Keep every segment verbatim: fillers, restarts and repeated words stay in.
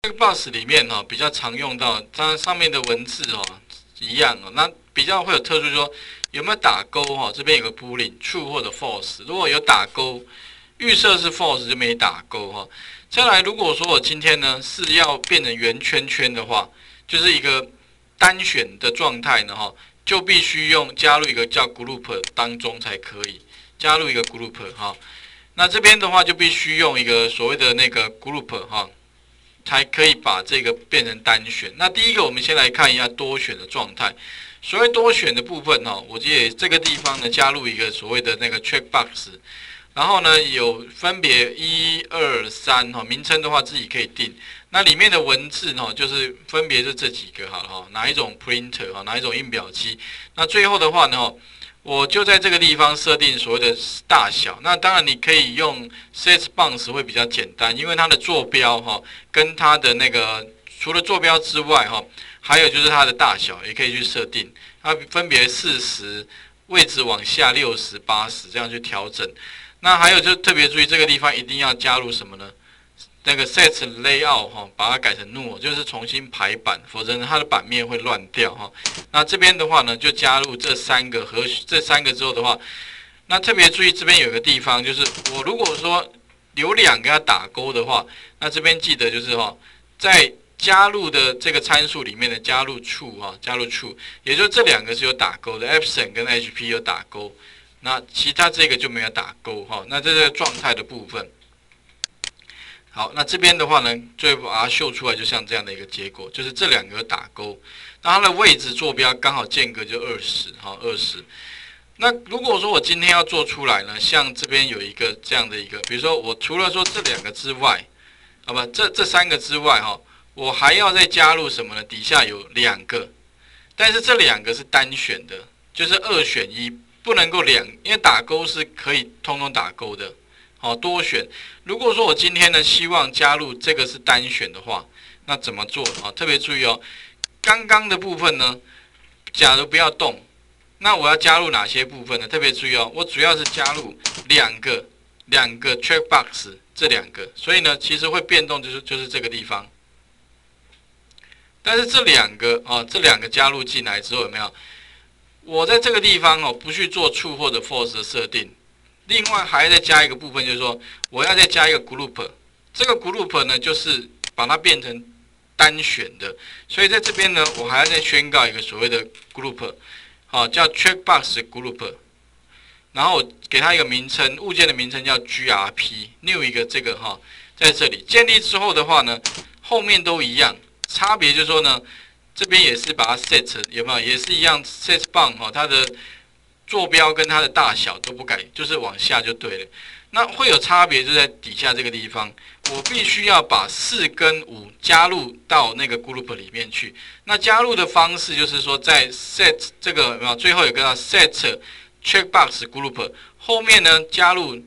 checkbox 里面哈、哦、比较常用到，它上面的文字哦一样哦，那比较会有特殊说有没有打勾哈、哦？这边有个 boolean true 或者 false， 如果有打勾，预设是 false 就没打勾哈、哦。再来，如果说我今天呢是要变成圆圈圈的话，就是一个单选的状态呢哈，就必须用加入一个叫 group 当中才可以加入一个 group 哈。那这边的话就必须用一个所谓的那个 group 哈。才可以把这个变成单选。那第一个，我们先来看一下多选的状态。所谓多选的部分哈，我也这个地方呢加入一个所谓的那个 checkbox， 然后呢有分别一二三哈，名称的话自己可以定。那里面的文字哈，就是分别是这几个好了哈，哪一种 printer 哈，哪一种印表机。那最后的话呢，我就在这个地方设定所谓的大小。那当然你可以用 set bounds 会比较简单，因为它的坐标哈跟它的那个除了坐标之外哈，还有就是它的大小也可以去设定。它分别四十，位置往下六十、八十这样去调整。那还有就特别注意这个地方一定要加入什么呢？那个 set layout 哈，把它改成 null， 就是重新排版，否则呢它的版面会乱掉哈。那这边的话呢，就加入这三个和这三个之后的话，那特别注意这边有个地方，就是我如果说有两个要打勾的话，那这边记得就是哈，在加入的这个参数里面的加入 true 哈，加入 true， 也就是这两个是有打勾的 ，epson 跟 H P 有打勾，那其他这个就没有打勾哈。那这是状态的部分。好，那这边的话呢，就把它秀出来，就像这样的一个结果，就是这两个打勾，那它的位置坐标刚好间隔就二十，好二十。那如果说我今天要做出来呢，像这边有一个这样的一个，比如说我除了说这两个之外，啊不，这这三个之外哈，我还要再加入什么呢？底下有两个，但是这两个是单选的，就是二选一，不能够两，因为打勾是可以通通打勾的。好，多选。如果说我今天呢希望加入这个是单选的话，那怎么做啊？特别注意哦，刚刚的部分呢，假如不要动，那我要加入哪些部分呢？特别注意哦，我主要是加入两个两个 checkbox 这两个，所以呢，其实会变动就是就是这个地方。但是这两个啊，这两个加入进来之后有没有？我在这个地方哦，不去做 true 或者 false 的设定。另外还再加一个部分，就是说我要再加一个 group， 这个 group 呢就是把它变成单选的，所以在这边呢我还要再宣告一个所谓的 group， 好，叫 checkbox group， 然后我给它一个名称，物件的名称叫 G R P，new 一个这个哈，在这里建立之后的话呢，后面都一样，差别就是说呢，这边也是把它 set 有没有，也是一样 set bound 哈，它的坐标跟它的大小都不改，就是往下就对了。那会有差别就在底下这个地方，我必须要把四跟五加入到那个 group 里面去。那加入的方式就是说，在 set 这个有没有最后有个 set checkbox group 后面呢加入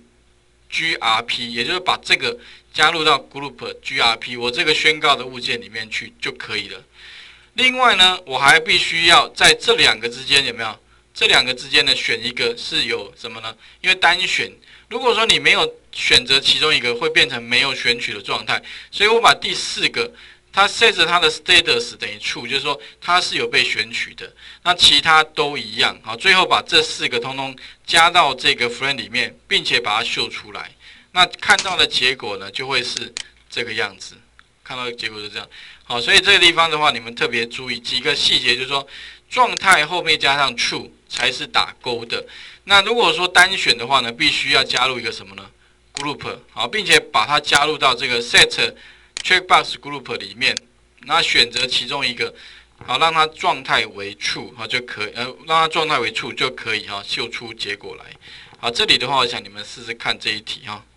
G R P， 也就是把这个加入到 group G R P 我这个宣告的物件里面去就可以了。另外呢，我还必须要在这两个之间有没有？这两个之间呢，选一个是有什么呢？因为单选，如果说你没有选择其中一个，会变成没有选取的状态。所以我把第四个，它 set 它的 status 等于 true， 就是说它是有被选取的。那其他都一样，好，最后把这四个通通加到这个 frame 里面，并且把它秀出来。那看到的结果呢，就会是这个样子。看到的结果是这样。好，所以这个地方的话，你们特别注意几个细节，就是说状态后面加上 true。才是打勾的。那如果说单选的话呢，必须要加入一个什么呢 ？group 好，并且把它加入到这个 set checkbox group 里面，那选择其中一个，好，让它状态为 true 好就可以，呃，让它状态为 true 就可以哈，秀出结果来。好，这里的话，我想你们试试看这一题哈。